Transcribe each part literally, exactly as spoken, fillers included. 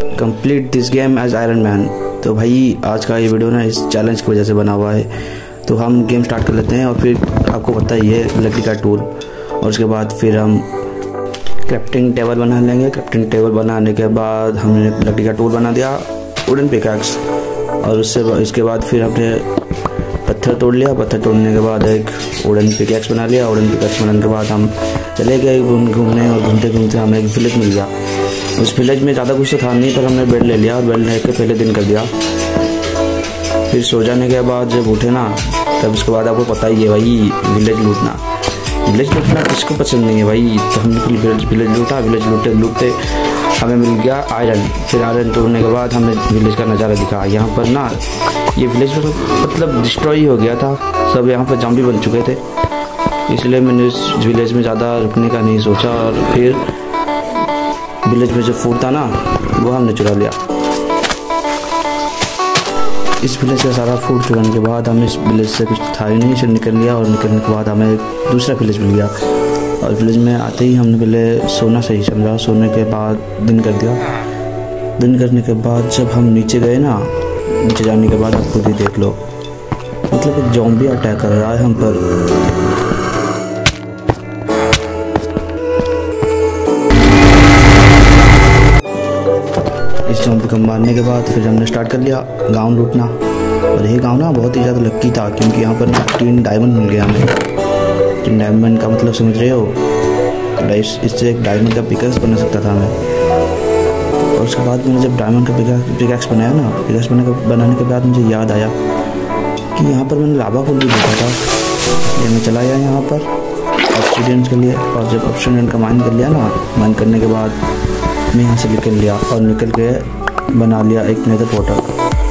Complete this game as Iron Man. तो भाई आज का ये वीडियो ना इस चैलेंज की वजह से बना हुआ है। तो हम गेम स्टार्ट कर लेते हैं और फिर आपको पता ही है लकड़ी का टूल, और उसके बाद फिर हम क्राफ्टिंग टेबल बना लेंगे। क्राफ्टिंग टेबल बनाने के बाद हमने लकड़ी का टूल बना दिया, वुडन पिकैक्स, और उससे इसके बाद फिर हमने पत्थर तोड़ लिया। पत्थर तोड़ने के बाद एक वुडन पिकैक्स बना लिया। वुडन पिकैक्स बनाने के बाद हम चले गए घूमने, और घूमते घूमते हमें एक विलेज मिल गया। उस विलेज में ज़्यादा कुछ तो था नहीं, पर हमने बेड ले लिया और बेड लेके पहले दिन कर दिया। फिर सो जाने के बाद जब उठे ना, तब उसके बाद आपको पता ही है भाई विलेज लूटना। विलेज लूटना किसको पसंद नहीं है भाई। तो हमने फिर विलेज विलेज लूटा। विलेज लूटते लूटते हमें मिल गया आयरन। फिर आयरन तोड़ने के बाद हमें विलेज का नज़ारा दिखा। यहाँ पर ना ये विलेज मतलब डिस्ट्रॉय हो गया था, सब यहाँ पर जॉम्बी बन चुके थे, इसलिए मैंने इस विलेज में ज़्यादा रुकने का नहीं सोचा। और फिर विलेज में जो फूड था ना वो हमने चुरा लिया। इस विलेज का सारा फूड चुराने के बाद हमें इस विलेज से कुछ था ही नहीं, से निकल लिया। और निकलने के बाद हमें एक दूसरा विलेज मिल गया, और विलेज में आते ही हमने पहले सोना सही समझा। सोने के बाद दिन कर दिया। दिन करने के बाद जब हम नीचे गए ना, नीचे जाने के बाद आप खुद ही देख लो, मतलब एक ज़ॉम्बी अटैक कर रहा है हम पर। इस ज़ॉम्बी को मारने के बाद फिर हमने स्टार्ट कर लिया गांव लूटना। और ये गांव ना बहुत ही ज़्यादा लक्की था, क्योंकि यहाँ पर ना तीन डायमंड मिल गया हमें। तीन डायमंड का मतलब समझ रहे हो, इससे एक डायमंड का पिकैक्स बना सकता था मैं। और उसके बाद मैंने जब डायमंड का पिकैक्स बनाया ना, पिकैक्स बनाने के बाद मुझे याद आया कि यहाँ पर मैंने लावा फूल भी देखा था। ये मैं चला गया यहाँ पर ऑब्सीडियन के लिए, और जब ऑब्सीडियन का माइन कर लिया ना, माइन करने के बाद मैं यहाँ से निकल लिया और निकल के बना लिया एक नेदर पोर्टल।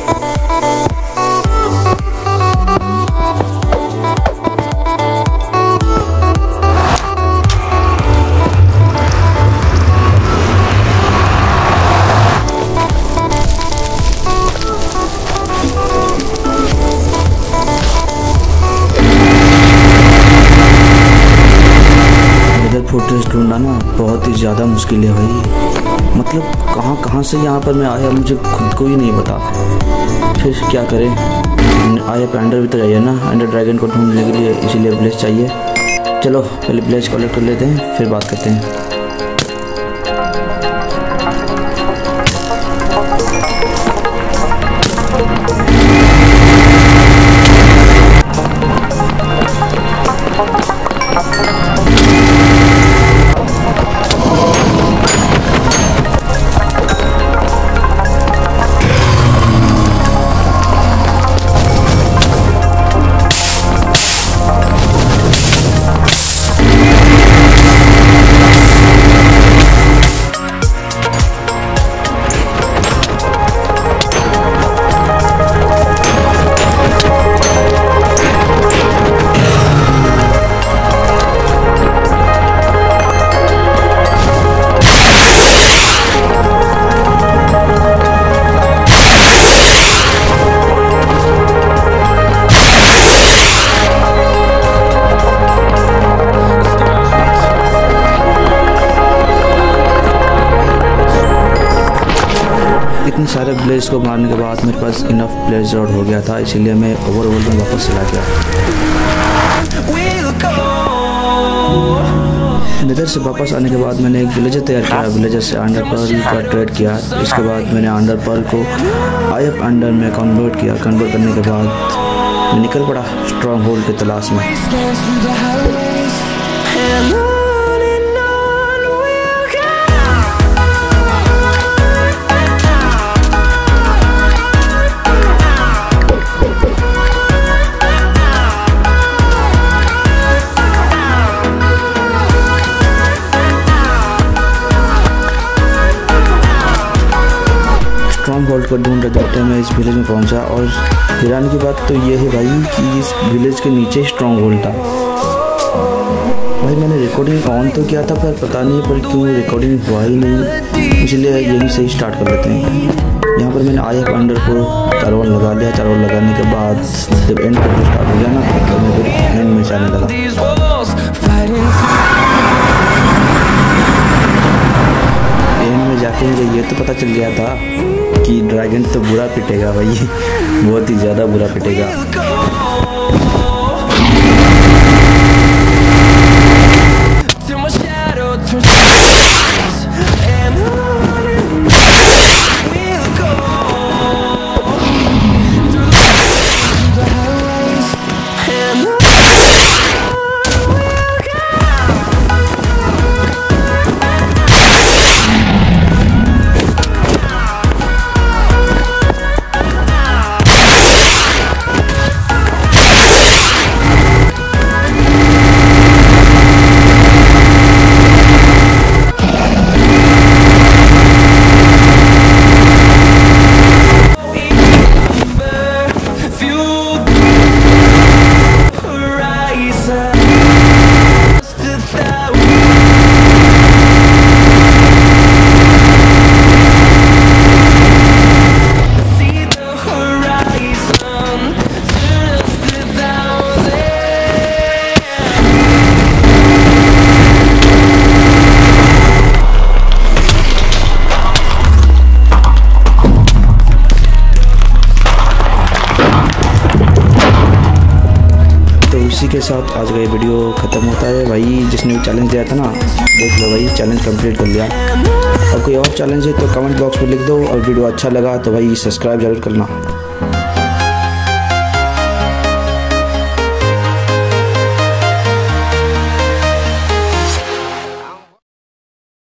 फोर्ट्रेस ढूंढना ना बहुत ही ज़्यादा मुश्किल है भाई। मतलब कहाँ कहाँ से यहाँ पर मैं आया मुझे खुद को ही नहीं पता। फिर क्या करें, आया पे एंडर भी तो चाहिए ना, एंडर ड्रैगन को ढूंढने के लिए, इसीलिए ब्लेज चाहिए। चलो पहले ब्लेज कलेक्ट कर लेते हैं, फिर बात करते हैं। इतने सारे ब्लेज को मारने के बाद मेरे पास इनफ ब्लेज रॉड हो गया था, इसीलिए मैं ओवरवर्ल्ड में वापस चला गया। नेदर से वापस आने के बाद मैंने एक विलेजर तैयार किया। विलेजर से अंडर पर्ल का ट्रेड किया। इसके बाद मैंने अंडर पर्ल को आई एफ अंडर में कन्वर्ट किया। कन्वर्ट करने के बाद मैं निकल पड़ा स्ट्रॉन्ग होल्ड की तलाश में। स्ट्रॉन्ग होल्ड को ढूंढ रहे मैं इस विलेज में पहुंचा। और हैरानी की बात तो ये है भाई कि इस विलेज के नीचे स्ट्रॉन्ग होल्ड था। भाई मैंने रिकॉर्डिंग ऑन तो किया था, पर पता नहीं पर क्यों रिकॉर्डिंग हुआ ही नहीं, इसलिए यहीं से ही स्टार्ट कर लेते हैं। यहाँ पर मैंने आई एफ अंडर को चारों लगा लिया। चारों लगाने के बाद जब एंड करना स्टार्ट हो गया ना, तो मैं फिर एंड में जाने लगा। एंड में जाके तो मुझे ये तो पता चल गया था कि ड्रैगन तो बुरा पिटेगा भाई, बहुत ही ज़्यादा बुरा पिटेगा। इसी के साथ आज का ये वीडियो ख़त्म होता है भाई। जिसने भी चैलेंज दिया था ना, देख लो भाई, चैलेंज कंप्लीट कर लिया। और कोई और चैलेंज है तो कमेंट बॉक्स में लिख दो, और वीडियो अच्छा लगा तो भाई सब्सक्राइब जरूर करना।